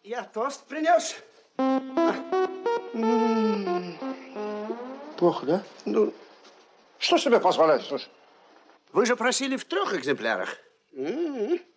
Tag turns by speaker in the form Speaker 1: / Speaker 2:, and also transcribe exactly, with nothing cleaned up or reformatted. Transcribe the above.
Speaker 1: Я тост принес.
Speaker 2: Плохо, да? Ну, что себе позволять, слушай?
Speaker 1: Вы же просили в трех экземплярах.
Speaker 2: М-м-м.